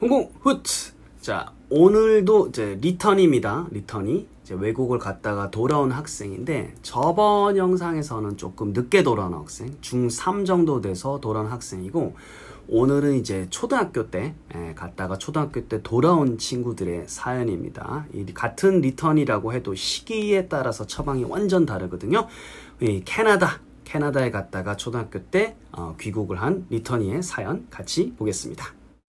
홍콩 후트! 자, 오늘도 이제 리턴입니다. 리턴이. 이제 외국을 갔다가 돌아온 학생인데, 저번 영상에서는 조금 늦게 돌아온 학생, 중3 정도 돼서 돌아온 학생이고, 오늘은 이제 초등학교 때, 갔다가 초등학교 때 돌아온 친구들의 사연입니다. 이 같은 리턴이라고 해도 시기에 따라서 처방이 완전 다르거든요. 이 캐나다에 갔다가 초등학교 때 귀국을 한 리턴이의 사연 같이 보겠습니다.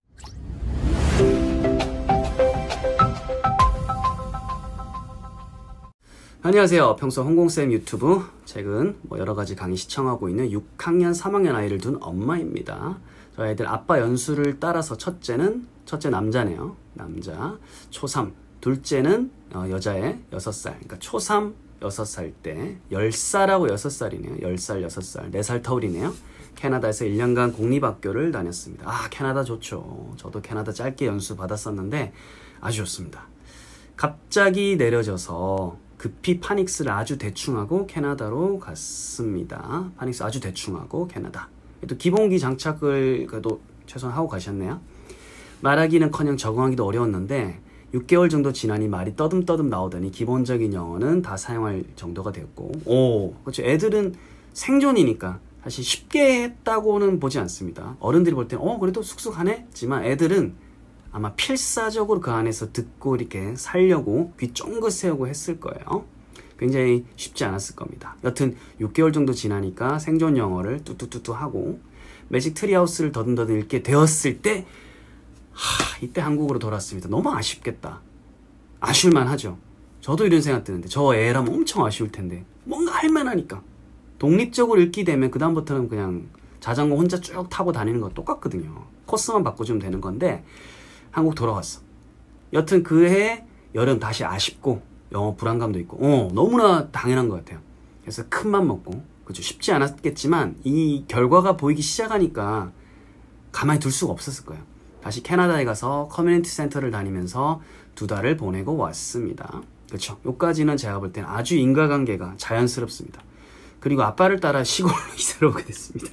안녕하세요. 평소 홍콩쌤 유튜브 최근 여러가지 강의 시청하고 있는 6학년 3학년 아이를 둔 엄마입니다. 저희 아이들 아빠 연수를 따라서 첫째 남자네요. 남자 초3, 둘째는 여자애 6살. 그러니까 초3 6살 때 10살하고 6살이네요. 10살 6살 4살 터울이네요. 캐나다에서 1년간 공립학교를 다녔습니다. 캐나다 좋죠. 저도 캐나다 짧게 연수 받았었는데 아주 좋습니다. 갑자기 내려져서 급히 파닉스를 아주 대충 하고 캐나다로 갔습니다. 파닉스 아주 대충 하고 캐나다. 또 기본기 장착을 그래도 최소한 하고 가셨네요. 말하기는커녕 적응하기도 어려웠는데 6개월 정도 지나니 말이 떠듬떠듬 나오더니 기본적인 영어는 다 사용할 정도가 되었고, 그렇죠. 애들은 생존이니까 사실 쉽게 했다고는 보지 않습니다. 어른들이 볼 때는 그래도 쑥쑥하네? 지만 애들은 아마 필사적으로 그 안에서 듣고 이렇게 살려고 귀 쫑긋 세우고 했을 거예요. 굉장히 쉽지 않았을 겁니다. 여튼 6개월 정도 지나니까 생존 영어를 뚜뚜뚜뚜 하고 매직 트리하우스를 더듬더듬 읽게 되었을 때 이때 한국으로 돌아왔습니다. 너무 아쉽겠다. 아쉬울만 하죠. 저도 이런 생각 드는데 저 애라면 엄청 아쉬울 텐데 뭔가 할만하니까 독립적으로 읽게 되면 그 다음부터는 그냥 자전거 혼자 쭉 타고 다니는 거 똑같거든요. 코스만 바꿔주면 되는 건데 한국 돌아왔어. 여튼 그해 여름 다시 아쉽고 영어 불안감도 있고 너무나 당연한 것 같아요. 그래서 큰맘 먹고 그렇죠. 쉽지 않았겠지만 이 결과가 보이기 시작하니까 가만히 둘 수가 없었을 거예요. 다시 캐나다에 가서 커뮤니티 센터를 다니면서 2달을 보내고 왔습니다. 그렇죠. 여기까지는 제가 볼 때는 아주 인과관계가 자연스럽습니다. 그리고 아빠를 따라 시골로 이사를 오게 됐습니다.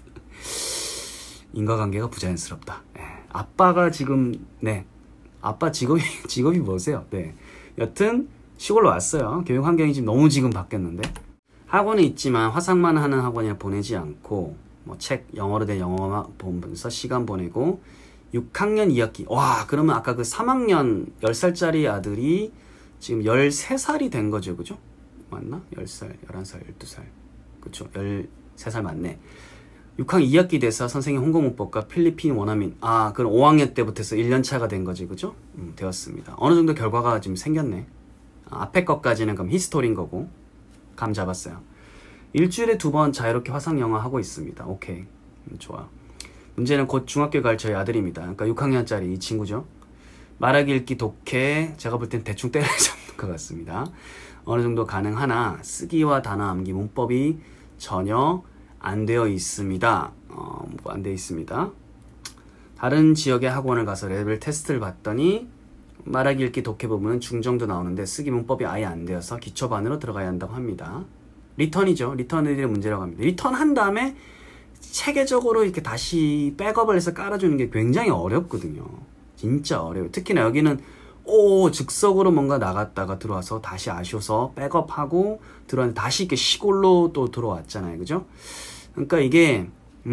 인과관계가 부자연스럽다. 아빠가 지금 아빠 직업이 뭐세요? 여튼 시골로 왔어요. 교육 환경이 지금 바뀌었는데 학원이 있지만 화상만 하는 학원이라 보내지 않고 책 영어로 된 영어만 보면서 시간 보내고 6학년 2학기 그러면 아까 그 3학년 10살짜리 아들이 지금 13살이 된 거죠. 그죠? 맞나? 10살, 11살, 12살 그쵸? 13살 맞네. 6학년 2학기 돼서 선생님 홍콩문법과 필리핀 원어민 그럼 5학년 때부터 해서 1년차가 된 거지. 그죠? 되었습니다. 어느 정도 결과가 지금 생겼네. 앞에 것까지는 그럼 히스토리인 거고 감 잡았어요. 일주일에 2번 자유롭게 화상 영어 하고 있습니다. 오케이. 좋아. 문제는 곧 중학교 갈 저희 아들입니다. 그러니까 6학년짜리 이 친구죠. 말하기 읽기 독해 제가 볼 땐 대충 때려잡는 것 같습니다. 어느 정도 가능하나 쓰기와 단어 암기 문법이 전혀 안 되어 있습니다. 안 되어 있습니다. 다른 지역의 학원을 가서 레벨 테스트를 봤더니 말하기 읽기 독해 부분은 중정도 나오는데 쓰기 문법이 아예 안 되어서 기초반으로 들어가야 한다고 합니다. 리턴이죠. 리턴들의 문제라고 합니다. 리턴 한 다음에 체계적으로 이렇게 다시 백업을 해서 깔아주는 게 굉장히 어렵거든요. 진짜 어려워요. 특히나 여기는 즉석으로 뭔가 나갔다가 들어와서 다시 아쉬워서 백업하고 들어왔는데 다시 이렇게 시골로 또 들어왔잖아요. 그죠? 그러니까 이게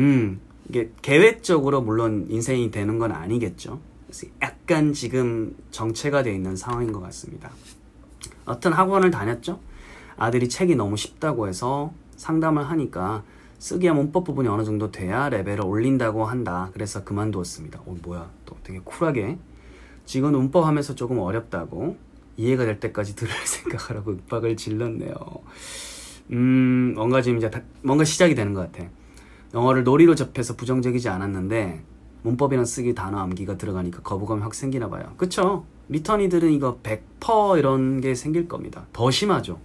계획적으로 물론 인생이 되는 건 아니겠죠. 그래서 약간 지금 정체가 되어 있는 상황인 것 같습니다. 어떤 학원을 다녔죠. 아들이 책이 너무 쉽다고 해서 상담을 하니까 쓰기와 문법 부분이 어느 정도 돼야 레벨을 올린다고 한다. 그래서 그만두었습니다. 뭐야 또 되게 쿨하게 지금 문법 하면서 조금 어렵다고 이해가 될 때까지 들을 생각하라고 윽박을 질렀네요. 뭔가 지금 이제 뭔가 시작이 되는 것 같아. 영어를 놀이로 접해서 부정적이지 않았는데 문법이랑 쓰기 단어 암기가 들어가니까 거부감이 확 생기나 봐요. 그쵸? 리턴이들은 이거 100% 이런 게 생길 겁니다. 더 심하죠.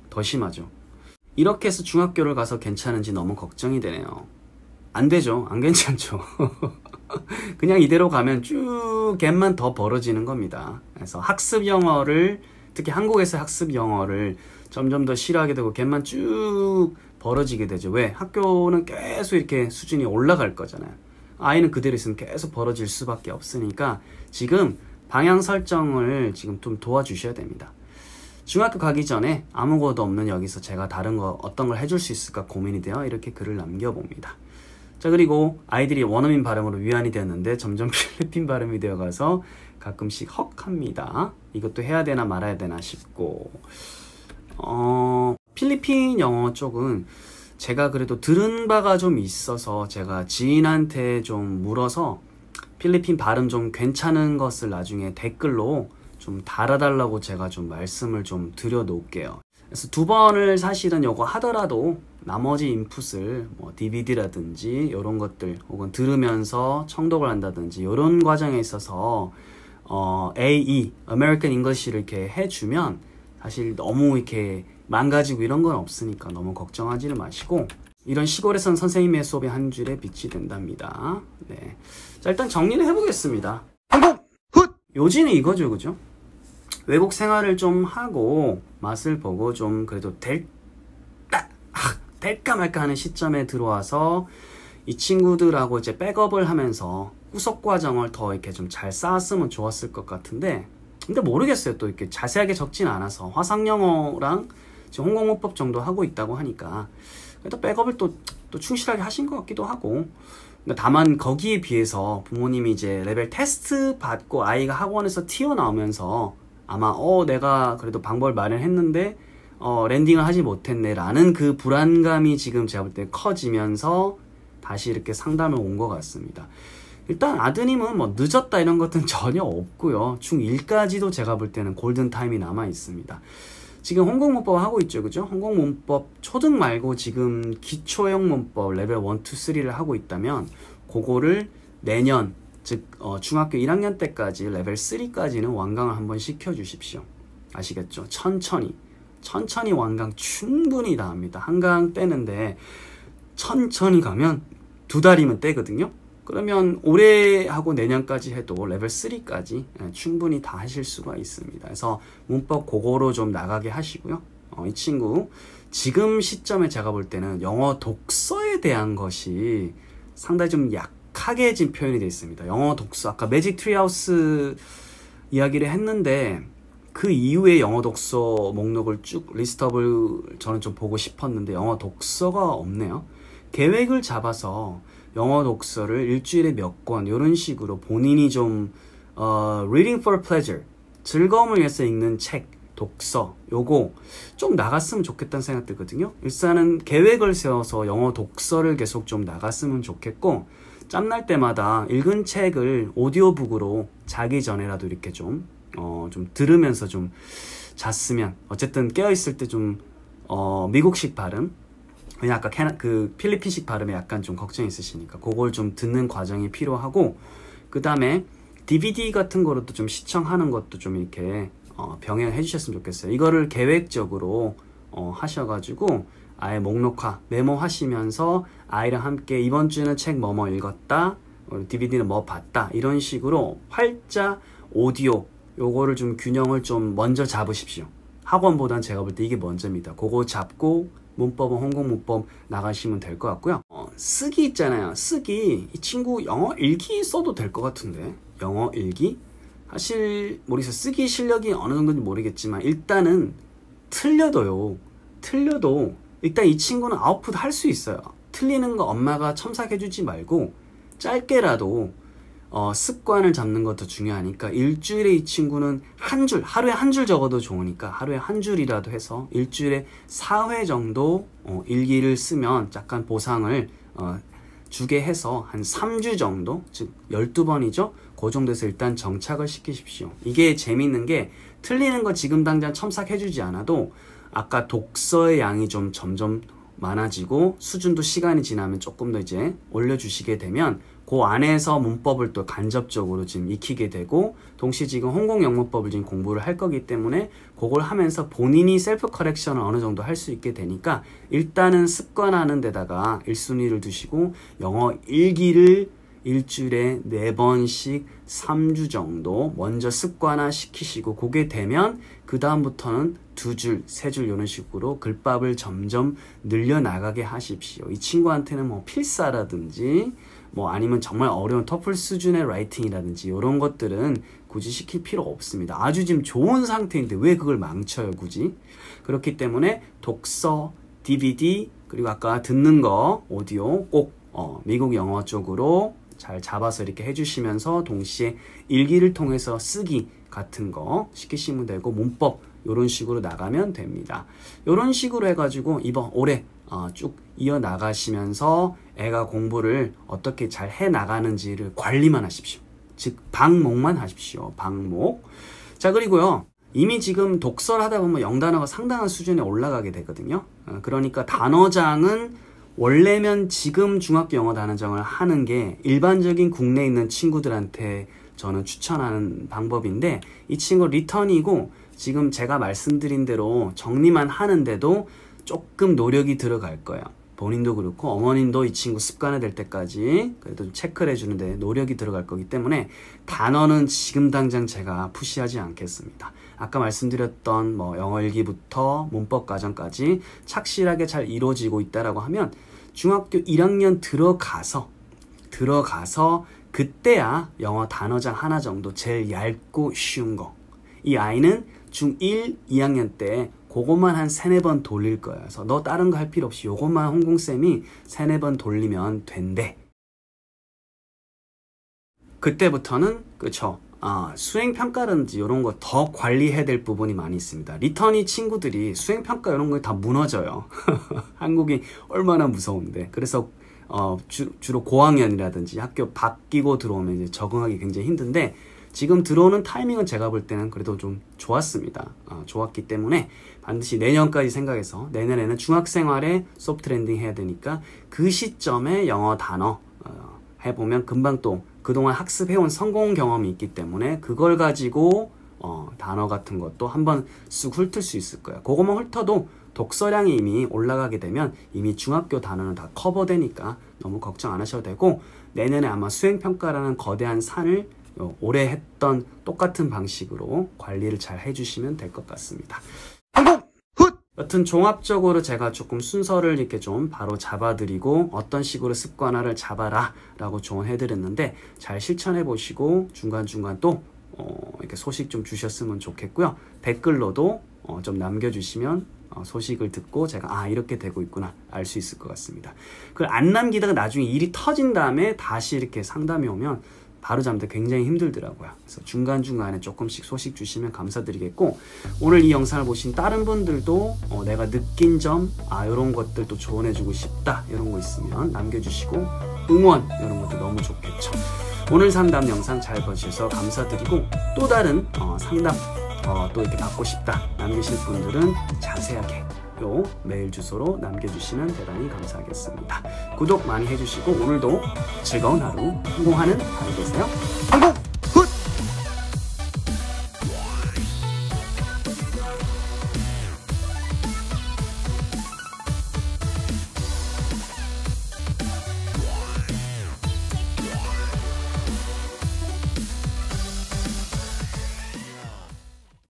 이렇게 해서 중학교를 가서 괜찮은지 너무 걱정이 되네요. 안 되죠. 안 괜찮죠. 그냥 이대로 가면 쭉 갭만 더 벌어지는 겁니다. 그래서 학습 영어를 특히 한국에서 학습 영어를 점점 더 싫어하게 되고 갭만 쭉 벌어지게 되죠. 왜? 학교는 계속 이렇게 수준이 올라갈 거잖아요. 아이는 그대로 있으면 계속 벌어질 수밖에 없으니까 지금 방향 설정을 지금 좀 도와주셔야 됩니다. 중학교 가기 전에 아무것도 없는 여기서 제가 다른 거 어떤 걸 해줄 수 있을까 고민이 되어 이렇게 글을 남겨봅니다. 자, 그리고 아이들이 원어민 발음으로 위안이 되었는데 점점 필리핀 발음이 되어가서 가끔씩 헉합니다. 이것도 해야 되나 말아야 되나 싶고, 필리핀 영어 쪽은 제가 그래도 들은 바가 좀 있어서 제가 지인한테 좀 물어서 필리핀 발음 좀 괜찮은 것을 나중에 댓글로 좀 달아달라고 제가 좀 말씀을 좀 드려 놓을게요. 그래서 2번을 사실은 요거 하더라도 나머지 인풋을 뭐 DVD라든지 이런 것들 혹은 들으면서 청독을 한다든지 이런 과정에 있어서 AE, American English를 이렇게 해주면 사실 너무 이렇게 망가지고 이런 건 없으니까 너무 걱정하지는 마시고, 이런 시골에선 선생님의 수업이 한 줄에 빛이 된답니다. 네. 자, 일단 정리를 해보겠습니다. 한국 훗! 요지는 이거죠, 그죠? 외국 생활을 좀 하고 맛을 보고 좀 그래도 될까 말까 하는 시점에 들어와서 이 친구들하고 이제 백업을 하면서 후속 과정을 더 이렇게 좀 잘 쌓았으면 좋았을 것 같은데, 근데 모르겠어요. 또 이렇게 자세하게 적진 않아서 화상영어랑 지금 홍콩문법 정도 하고 있다고 하니까 또 백업을 또 충실하게 하신 것 같기도 하고, 근데 다만 거기에 비해서 부모님이 이제 레벨 테스트 받고 아이가 학원에서 튀어나오면서 아마 내가 그래도 방법을 마련했는데 랜딩을 하지 못했네 라는 그 불안감이 지금 제가 볼 때 커지면서 다시 이렇게 상담을 온 것 같습니다. 일단 아드님은 뭐 늦었다 이런 것들은 전혀 없고요. 중1까지도 제가 볼 때는 골든타임이 남아 있습니다. 지금 홍콩문법 하고 있죠, 그죠? 홍콩문법 초등 말고 지금 기초형 문법 레벨 1, 2, 3를 하고 있다면 그거를 내년, 즉 중학교 1학년 때까지 레벨 3까지는 완강을 한번 시켜주십시오. 아시겠죠? 천천히 완강 충분히 다 합니다. 한강 떼는데 천천히 가면 2달이면 떼거든요. 그러면 올해 하고 내년까지 해도 레벨 3까지 충분히 다 하실 수가 있습니다. 그래서 문법 그거로 좀 나가게 하시고요. 이 친구 지금 시점에 제가 볼 때는 영어 독서에 대한 것이 상당히 좀 약하게 지금 표현이 되어 있습니다. 영어 독서, 아까 매직 트리하우스 이야기를 했는데 그 이후에 영어 독서 목록을 쭉 리스트업을 저는 좀 보고 싶었는데 영어 독서가 없네요. 계획을 잡아서 영어 독서를 일주일에 몇 권 이런 식으로 본인이 좀 reading for pleasure, 즐거움을 위해서 읽는 책, 독서 요거 좀 나갔으면 좋겠다는 생각 들거든요. 일단은 계획을 세워서 영어 독서를 계속 좀 나갔으면 좋겠고, 짬날 때마다 읽은 책을 오디오북으로 자기 전에라도 이렇게 좀 들으면서 좀 잤으면, 어쨌든 깨어있을 때 좀 미국식 발음, 왜냐 아까 그 필리핀식 발음에 약간 좀 걱정이 있으시니까 그걸 좀 듣는 과정이 필요하고, 그 다음에 DVD 같은 거로도 좀 시청하는 것도 좀 이렇게 병행해 주셨으면 좋겠어요. 이거를 계획적으로 하셔가지고 아예 목록화 메모하시면서 아이랑 함께 이번 주는 책 뭐뭐 읽었다, DVD는 뭐 봤다, 이런 식으로 활자 오디오 요거를 좀 균형을 좀 먼저 잡으십시오. 학원보단 제가 볼 때 이게 먼저입니다. 그거 잡고 문법은 홍콩문법 나가시면 될 것 같고요. 쓰기 있잖아요. 쓰기, 이 친구 영어 일기 써도 될 것 같은데, 영어 일기? 사실 모르겠어요. 쓰기 실력이 어느 정도인지 모르겠지만 일단은 틀려도 일단 이 친구는 아웃풋 할 수 있어요. 틀리는 거 엄마가 첨삭해주지 말고 짧게라도 습관을 잡는 것도 중요하니까 일주일에 이 친구는 하루에 한 줄 적어도 좋으니까 하루에 한 줄이라도 해서 일주일에 4회 정도 일기를 쓰면 약간 보상을 주게 해서 한 3주 정도, 즉 12번이죠? 그 정도에서 일단 정착을 시키십시오. 이게 재밌는 게 틀리는 거 지금 당장 첨삭해주지 않아도 아까 독서의 양이 좀 점점 많아지고 수준도 시간이 지나면 조금 더 이제 올려주시게 되면 그 안에서 문법을 또 간접적으로 지금 익히게 되고, 동시에 지금 홍콩 영문법을 지금 공부를 할 거기 때문에 그걸 하면서 본인이 셀프 커렉션을 어느 정도 할 수 있게 되니까 일단은 습관하는 데다가 1순위를 두시고 영어 일기를 일주일에 4번씩 3주 정도 먼저 습관화 시키시고, 그게 되면 그 다음부터는 2줄, 3줄 이런 식으로 글밥을 점점 늘려나가게 하십시오. 이 친구한테는 뭐 필사라든지 뭐 아니면 정말 어려운 터플 수준의 라이팅이라든지 이런 것들은 굳이 시킬 필요 없습니다. 아주 지금 좋은 상태인데 왜 그걸 망쳐요, 굳이? 그렇기 때문에 독서, DVD, 그리고 아까 듣는 거, 오디오 꼭 미국 영어 쪽으로 잘 잡아서 이렇게 해주시면서 동시에 일기를 통해서 쓰기 같은 거 시키시면 되고 문법 이런 식으로 나가면 됩니다. 이런 식으로 해가지고 이번 올해 쭉 이어나가시면서 애가 공부를 어떻게 잘 해나가는지를 관리만 하십시오. 즉 방목만 하십시오. 방목. 자, 그리고요. 이미 지금 독서를 하다 보면 영단어가 상당한 수준에 올라가게 되거든요. 그러니까 단어장은 원래면 지금 중학교 영어 단어장을 하는 게 일반적인 국내에 있는 친구들한테 저는 추천하는 방법인데, 이 친구 리턴이고 지금 제가 말씀드린 대로 정리만 하는데도 조금 노력이 들어갈 거예요. 본인도 그렇고 어머님도 이 친구 습관화될 때까지 그래도 좀 체크를 해주는데 노력이 들어갈 거기 때문에 단어는 지금 당장 제가 푸시하지 않겠습니다. 아까 말씀드렸던 뭐 영어 일기부터 문법 과정까지 착실하게 잘 이루어지고 있다라고 하면 중학교 1학년 들어가서 그때야 영어 단어장 하나 정도 제일 얇고 쉬운 거. 이 아이는 중1, 2학년 때 그것만 한 3-4번 돌릴 거예요. 그래서 너 다른 거 할 필요 없이 요것만 홍콩쌤이 3-4번 돌리면 된대. 그때부터는 그쵸. 수행평가라든지 이런 거 더 관리해야 될 부분이 많이 있습니다. 리턴이 친구들이 수행평가 이런 거에 다 무너져요. 한국이 얼마나 무서운데. 그래서 주로 고학년이라든지 학교 바뀌고 들어오면 이제 적응하기 굉장히 힘든데, 지금 들어오는 타이밍은 제가 볼 때는 그래도 좀 좋았습니다. 좋았기 때문에 반드시 내년까지 생각해서 내년에는 중학생활에 소프트 랜딩 해야 되니까 그 시점에 영어 단어 해보면 금방 또 그동안 학습해온 성공 경험이 있기 때문에 그걸 가지고 단어 같은 것도 한번 쑥 훑을 수 있을 거예요. 그것만 훑어도 독서량이 이미 올라가게 되면 이미 중학교 단어는 다 커버되니까 너무 걱정 안 하셔도 되고, 내년에 아마 수행평가라는 거대한 산을 올해 했던 똑같은 방식으로 관리를 잘 해주시면 될 것 같습니다. 여튼 종합적으로 제가 조금 순서를 이렇게 좀 바로 잡아드리고 어떤 식으로 습관화를 잡아라 라고 조언해드렸는데, 잘 실천해 보시고 중간중간 또 이렇게 소식 좀 주셨으면 좋겠고요. 댓글로도 좀 남겨주시면 소식을 듣고 제가 이렇게 되고 있구나 알 수 있을 것 같습니다. 그걸 안 남기다가 나중에 일이 터진 다음에 다시 이렇게 상담이 오면 바로 잠들 굉장히 힘들더라고요. 그래서 중간중간에 조금씩 소식 주시면 감사드리겠고, 오늘 이 영상을 보신 다른 분들도 내가 느낀 점, 이런 것들도 조언해주고 싶다 이런 거 있으면 남겨주시고 응원 이런 것도 너무 좋겠죠. 오늘 상담 영상 잘 봐주셔서 감사드리고, 또 다른 상담 또 이렇게 받고 싶다 남기실 분들은 자세하게 요 메일 주소로 남겨주시면 대단히 감사하겠습니다. 구독 많이 해주시고 오늘도 즐거운 하루, 성공하는 하루 되세요. 성공!